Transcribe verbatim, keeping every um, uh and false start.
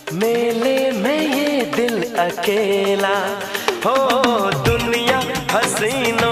मेले में ये दिल अकेला हो, दुनिया हसीनों